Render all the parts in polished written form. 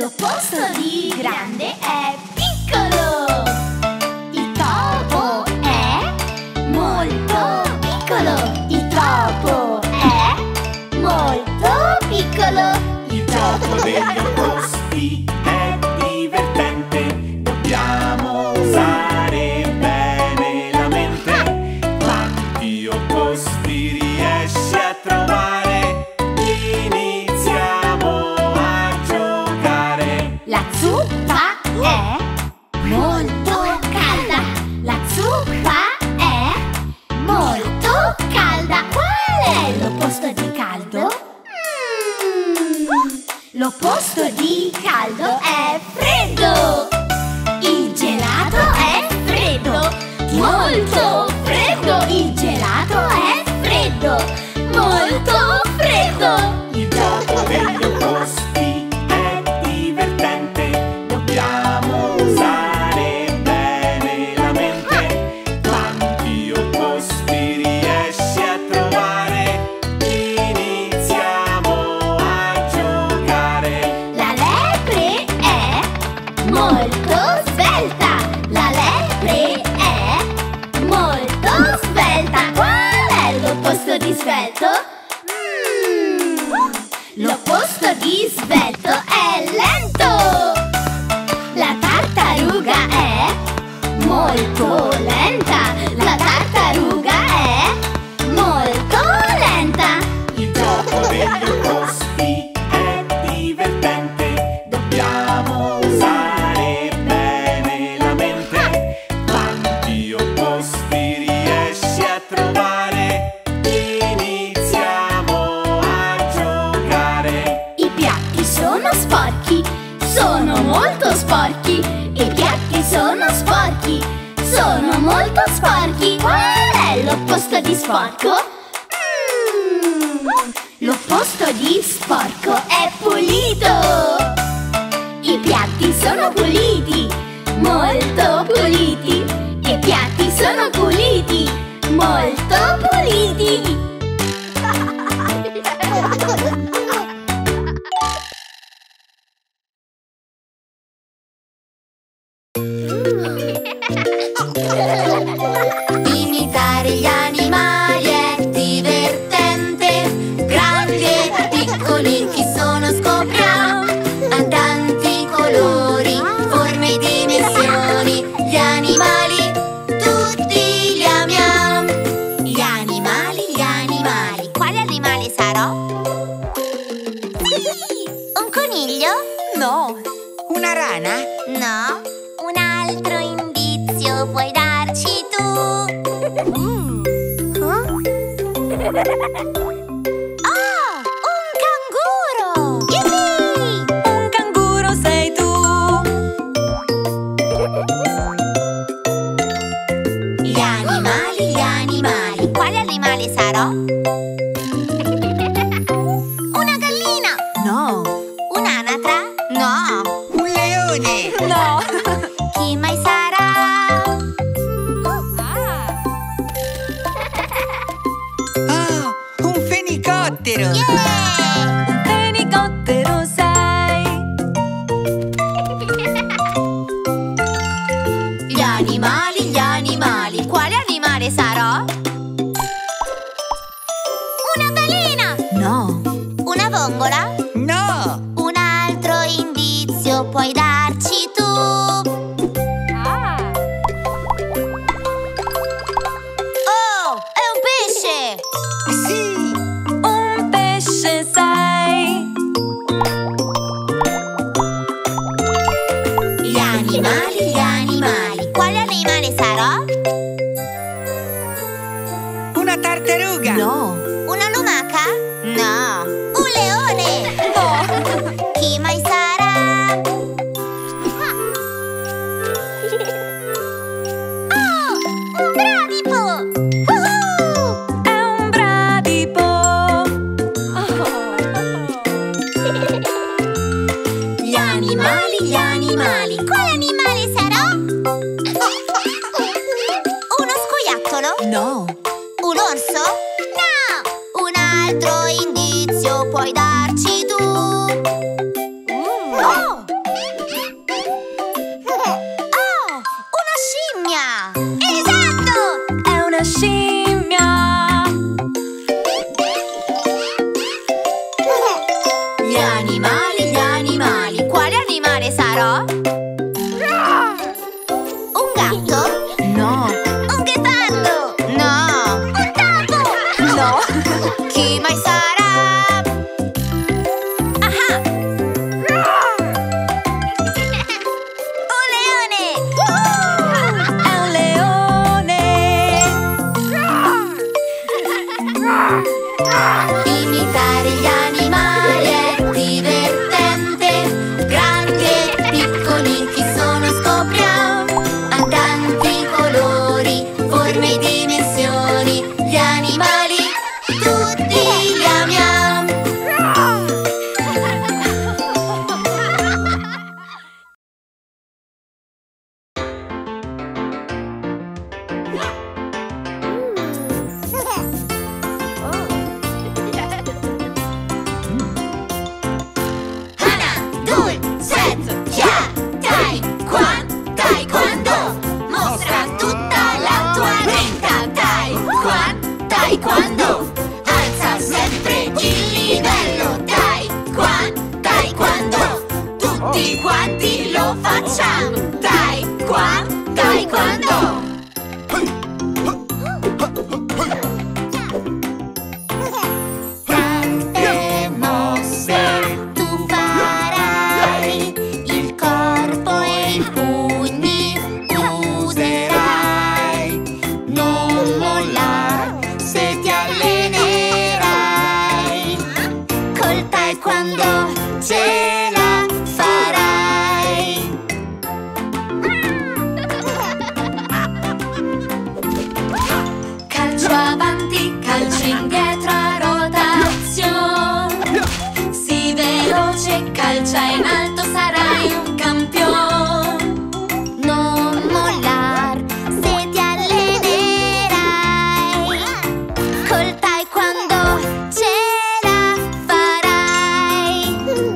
L'opposto di grande è piccolo. Il topo è molto piccolo. Il topo è molto piccolo. Il gioco degli opposti è divertente. Dobbiamo usare bene la mente. Quanti opposti riesci a trovare? Iniziamo a giocare. La zuppa è molto calda. La zuppa è molto calda. Qual è l'opposto di caldo? L'opposto di caldo è freddo. Il gelato è freddo, molto freddo. Il gelato è freddo, molto freddo. Il gioco degli opposti è divertente. Dobbiamo usare bene la mente. Quanti opposti riesci a trovare? Iniziamo a giocare. La lepre è molto svelta. La lepre è molto svelta. Qual è l'opposto di svelto? L'opposto di svelto è lento. La tartaruga è molto lenta. La tartaruga è molto lenta. Il gioco degli opposti è divertente. Dobbiamo usare bene la mente. Quanti opposti riesci a trovare? Iniziamo a giocare. I piatti sono sporchi, sono molto sporchi. I piatti sono sporchi, sono molto sporchi. Qual è l'opposto di sporco? L'opposto di sporco è pulito. I piatti sono puliti, molto puliti. I piatti sono puliti, molto puliti. Imitare gli animali è divertente. Grandi e piccoli chi sono scopriamo. Han tanti colori, forme e dimensioni. Gli animali tutti li amiamo. Gli animali. Quale animale sarò? Un coniglio? No. Una rana? No. Un altro indizio puoi darci tu? Oh, un canguro! Yippee! Un canguro sei tu. Gli animali. Quale animale sarò? Una gallina? No. Un'anatra? No. Un leone? No. Chi mai sarà? Oh, un fenicottero! Yeah! Un fenicottero sei. Gli animali. Quale animale sarò? Una gallina? No. Una vongola? No! Un altro indizio puoi darci tu? Oh, è un pesce! Sì! Un pesce sei. Gli animali. Quale animale sarò? Una tartaruga! No. Una lumaca? No. Un leone? No. Chi mai sarà? Oh, un bradipo! Woohoo! È un bradipo. Gli animali. Quale animale sarò? Uno scoiattolo? No. Un orso? No! Un altro indizio puoi darci tu? Oh, tutti quanti lo facciamo. Taekwondo. Tante mosse tu farai, il corpo e i pugni userai. Non mollare se ti allenerai, col taekwondo ce la farai. Calcio avanti, calcio indietro a rotazione. Sii veloce, calcia in alto, sarai un campione. Non mollar se ti allenerai, col taekwondo ce la farai.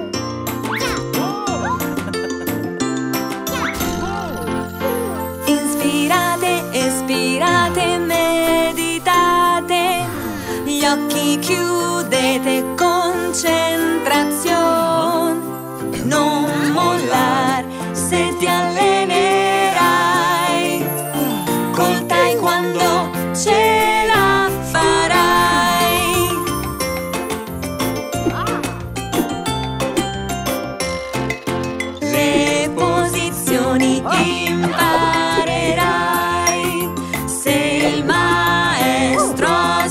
Inspirate, espirate, meditate. Gli occhi chiudete, concentrazione. Non mollar se ti allenerai, col taekwondo ce la farai. Le posizioni imparerai, se il maestro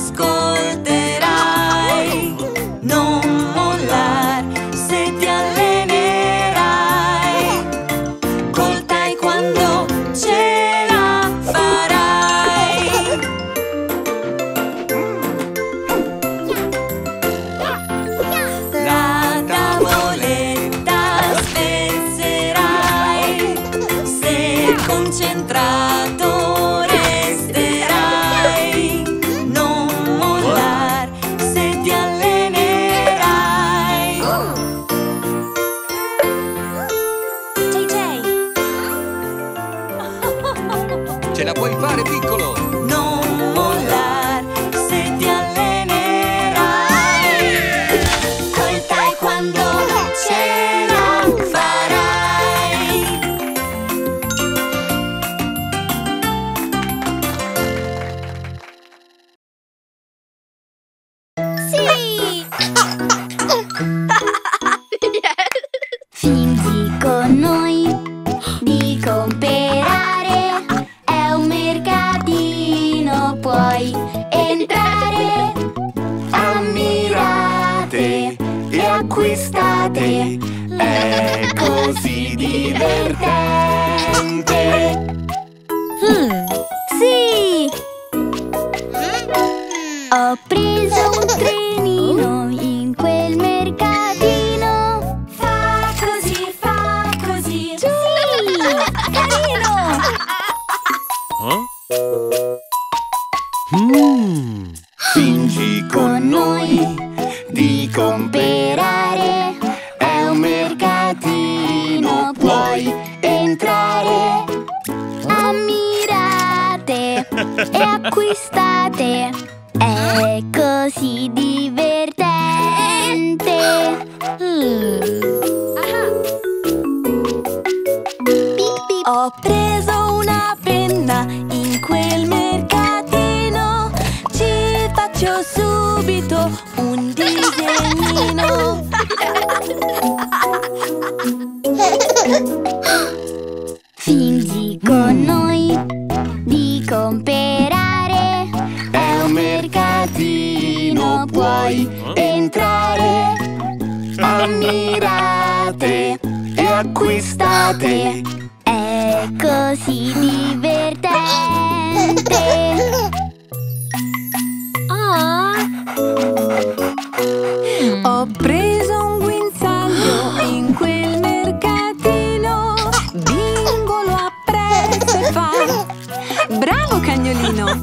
ascolterai. Non mollar se ti allenerai, col taekwondo ce la farai. La tavoletta spezzerai, se concentrato resterai. Non mollar se ti allenerai. JJ, Ce la puoi fare, piccolo! non mollar se ti allenerai, col taekwondo ce la farai. Sì! Fingi con noi di comperare, è un mercatino, puoi entrare. Ammirate e acquistate, è così divertente. Sì! Ho preso un trenino in quel mercatino. Fa così, fa così. Sì! Carino! Fingi con noi di comperare, è un mercatino, puoi entrare. Ammirate e acquistate, è così divertente. Ho preso una penna in quel mercatino, ci faccio subito un disegnino. Fingi con noi di comperare, È un mercatino, puoi entrare. Ammirate e acquistate, è così divertente. Ho preso un guinzaglio in quel mercatino, Bingo lo apprezza e fa: bravo cagnolino!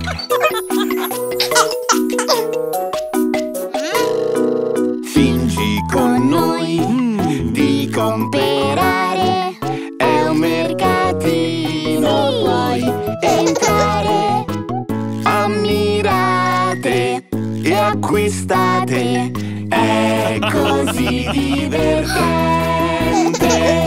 fingi con noi di comperare, è un mercatino, puoi entrare. Ammirate e acquistate, è così divertente.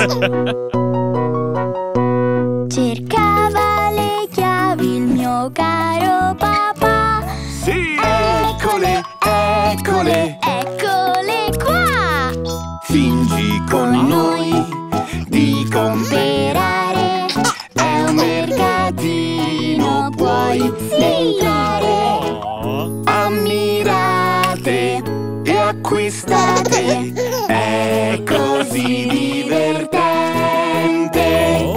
Cercava le chiavi il mio caro papà. Sì! Eccole, eccole! Eccole qua! Fingi con noi di comprare. È un mercatino, puoi entrare. Ammirate e acquistate. È così divertente.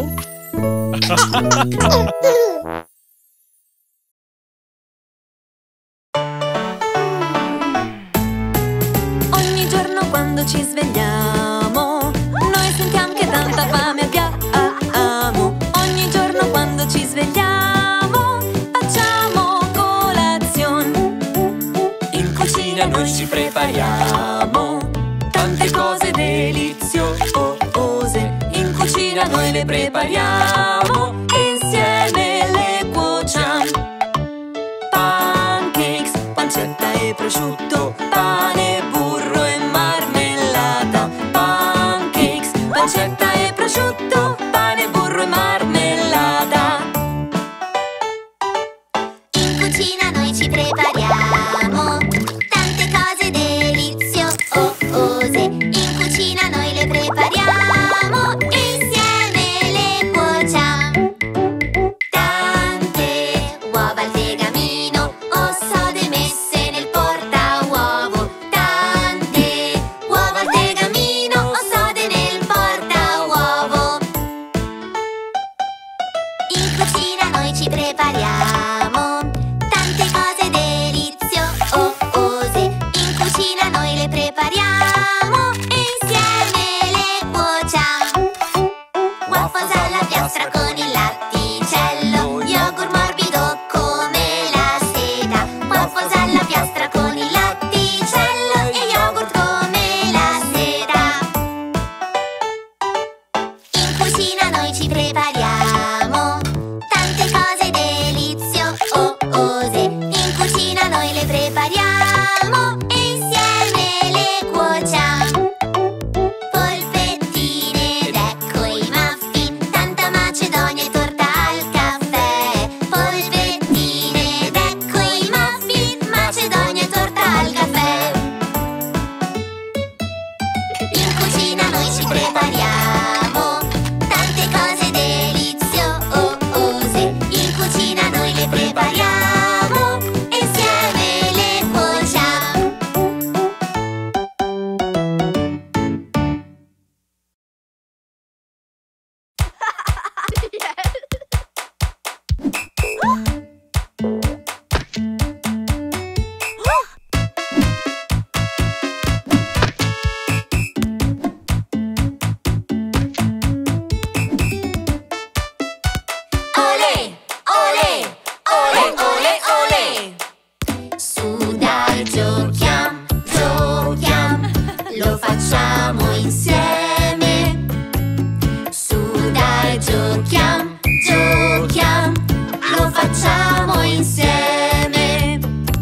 Ogni giorno quando ci svegliamo, noi sentiamo che tanta fame abbiamo. Ogni giorno quando ci svegliamo, facciamo colazione. In cucina noi ci prepariamo tante cose deliziose. In cucina noi le prepariamo e insieme le cuociamo. Pancakes, pancetta e prosciutto, pane, burro e marmellata. Pancakes, pancetta e prosciutto, pane, burro e marmellata. In cucina noi ci prepariamo tante cose deliziose. In cucina noi le prepariamo e insieme le cuociamo. Tante uova al tegamino o sode messe nel portauovo. Tante uova al tegamino o sode nel portauovo. In cucina noi ci prepariamo tante cose deliziose. In cucina noi le prepariamo e insieme le cuociamo. Waffles alla piastra con il latticello, yogurt morbido come la seta. Waffles alla piastra con il latticello e yogurt come la seta. In cucina noi ci prepariamo tante cose deliziose. In cucina noi le prepariamo e insieme le cuociamo. Polpettine ed ecco i muffin, tanta macedonia e torta al caffè. Polpettine ed ecco i muffin, macedonia e torta al caffè. In cucina noi ci prepariamo tante cose deliziose. In cucina noi le prepariamo e insieme le cuociamo. Olè, olè, olè, olè, olè. Su dai giochiam, giochiam, lo facciamo insieme. Su dai giochiam, giochiam, lo facciamo insieme.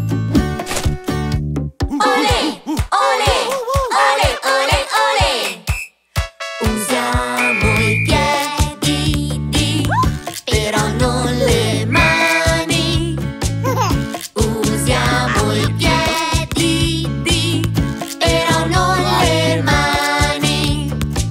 Olè, olè, olè, olè, olè. Usiamo i piedi, però non le mani. Usiamo i piedi, però non le mani.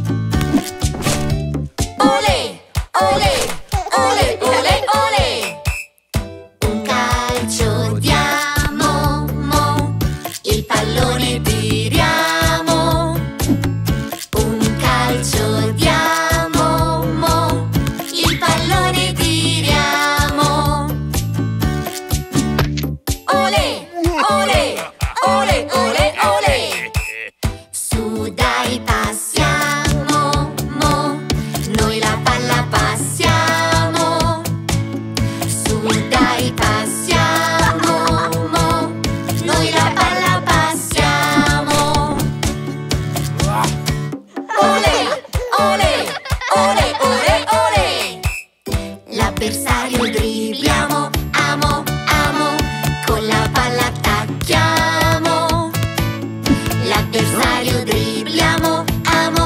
Olè, olè, olè, olè, olè. Un calcio diamo, il pallone tiriamo. Un calcio diamo, il pallone tiriamo. Olè, olè, olè, olè, olè. Su dai passiamo, noi la palla passiamo. Su dai passiamo, noi la palla passiamo. Olè, olè, olè, olè, olè. L'avversario dribliamo, amo, amo, con la palla attacchiamo. L'avversario dribliamo, amo,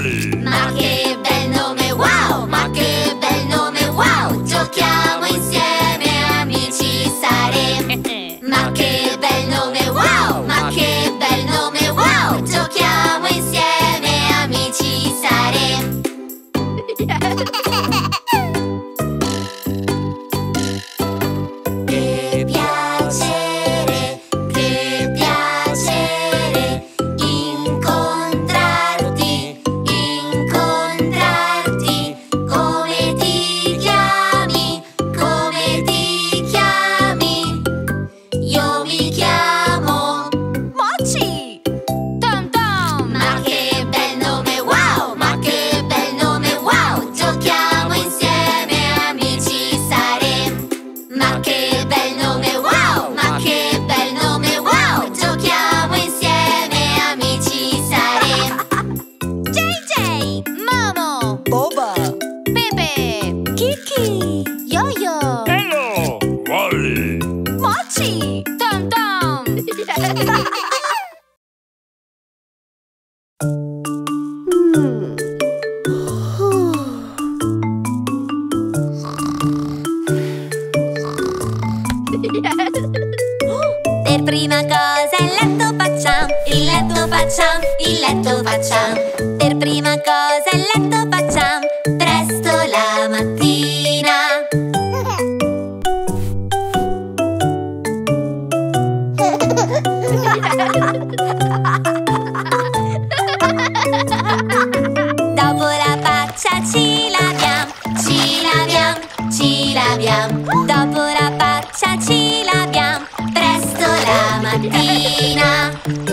Wally! Ma che bel nome, wow! Ma che bel nome, wow! Giochiamo insieme, amici saremo. Ma che bel nome, wow! Ma che bel nome, wow! Giochiamo insieme, amici saremo. Che piacere incontrarti, come ti chiami, io mi chiamo Mochi! Tom Tom. Ma che bel nome, wow, ma che bel nome, wow, giochiamo insieme, amici saremo. Ma che bel nome, wow, ma che bel nome, wow, giochiamo insieme, amici saremo. JJ! Momo, Boba! Pepe, Kiki! Yo-Yo, Hello! Wally! Mochi! Tom Tom. Per prima cosa il letto facciamo, il letto facciamo, il letto facciamo. Per prima cosa il letto facciamo, presto la mattina. Dopo la faccia ci laviamo, ci laviamo, ci laviamo. Dopo la faccia ci laviamo, presto la mattina.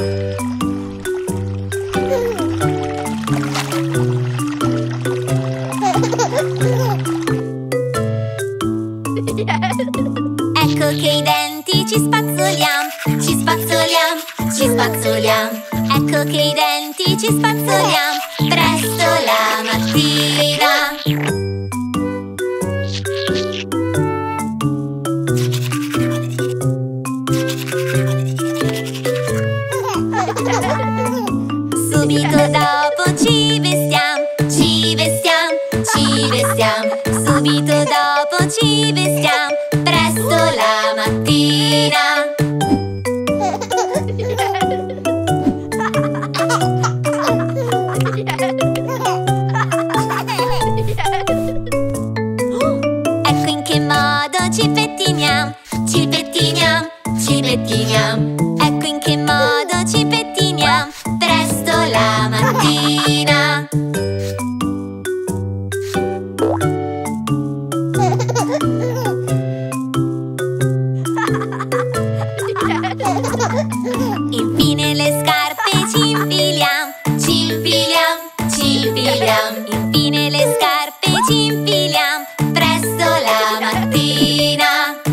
Ecco che i denti ci spazzoliamo, ci spazzoliamo, ci spazzoliamo. Ecco che i denti ci spazzoliamo, presto la mattina. Subito dopo ci vestiamo, ci vestiamo, ci vestiamo. Subito dopo ci vestiamo, presto la mattina. Ecco in che modo ci pettiniamo, ci pettiniamo, ci pettiniamo. Ecco in che modo ci pettiniamo, presto la mattina. Infine le scarpe ci infiliamo, ci infiliamo, ci infiliamo. Infine le scarpe ci infiliamo, presto la mattina.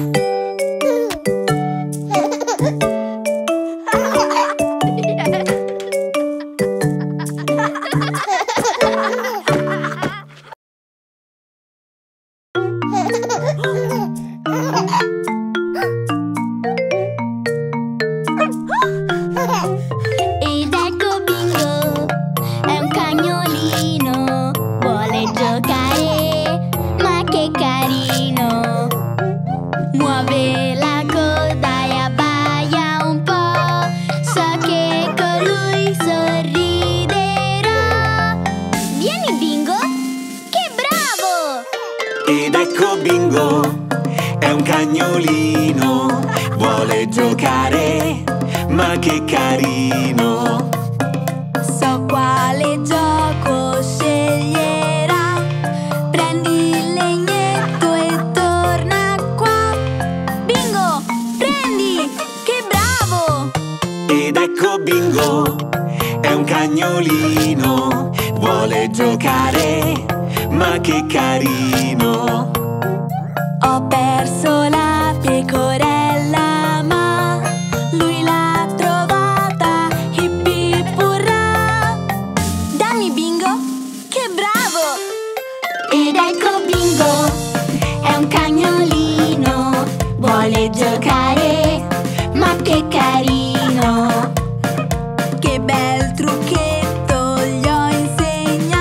Ed ecco Bingo, è un cagnolino, vuole giocare, ma che carino. Muove la coda e abbaia un po', so che con lui sorriderà. Vieni Bingo, che bravo! Ed ecco Bingo, è un cagnolino, vuole giocare, ma che carino. So quale gioco sceglierà. Prendi il legnetto e torna qua. Bingo, prendi, che bravo! Ed ecco Bingo, è un cagnolino, vuole giocare, ma che carino. Ho perso la pecorella, ma lui l'ha trovata, hippi purra. Dammi Bingo, che bravo! Ed ecco Bingo, è un cagnolino, vuole giocare, ma che carino. Che bel trucchetto gli ho insegnato.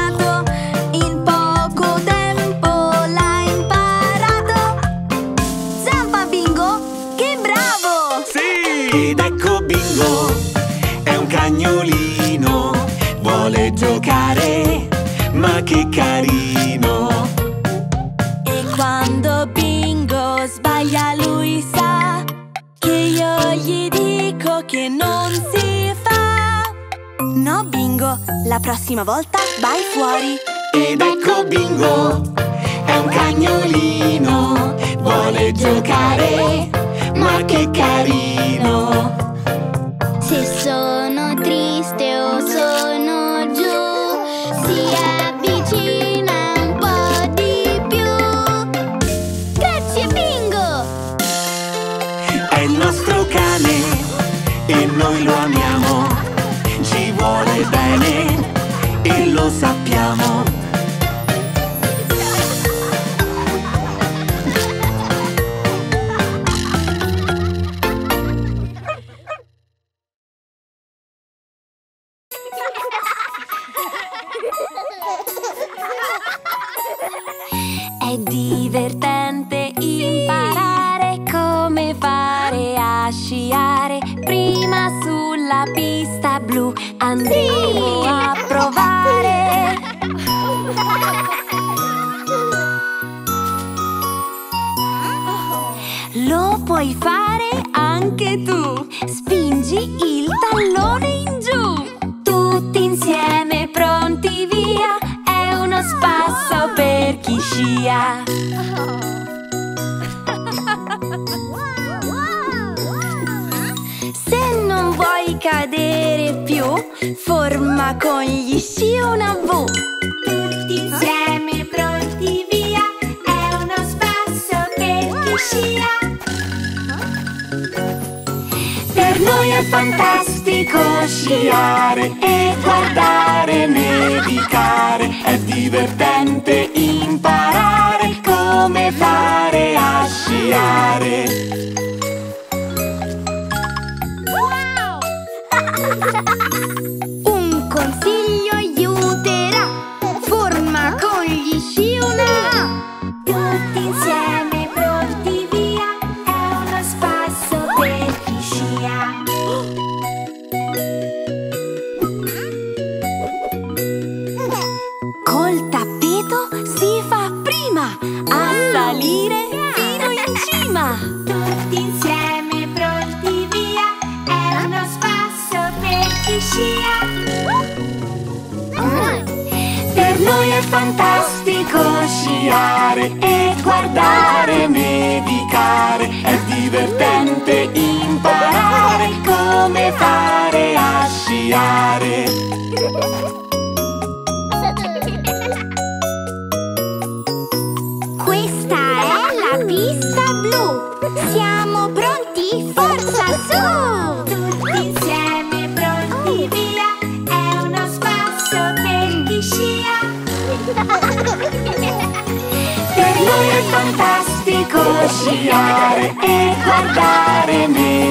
ma che carino. E quando Bingo sbaglia lui sa che io gli dico che non si fa. No Bingo, la prossima volta vai fuori. Ed ecco Bingo, è un cagnolino, vuole giocare, ma che carino. Se sono triste o sono giù, si avvicina un po' di più. Grazie Bingo! È il nostro cane e noi lo amiamo, ci vuole bene e lo sappiamo. È divertente imparare come fare a sciare. Prima sulla pista blu andremo a provare. Lo puoi fare anche tu. Spingi il tallone in giù. Tutti insieme pronti via. È uno spasso per chi scia. Se non vuoi cadere più, forma con gli sci una V. Tutti insieme pronti via. È uno spasso per chi scia. Per noi è fantastico sciare e guardare nevicare. È divertente imparare come fare a sciare. Un consiglio aiuterà. Forma con gli sci una A. Tutti insieme pronti via. È uno spasso per chi scia. Col tappeto si fa prima a salire fino in cima. Tutti insieme pronti via. È uno spasso per chi scia. Per noi è fantastico sciare e guardare nevicare. È divertente imparare come fare a sciare. Questa è la pista blu. Siamo pronti? Forza su! Tutti insieme pronti via. È uno spasso per chi scia. Per noi è fantastico sciare e guardare nevicare.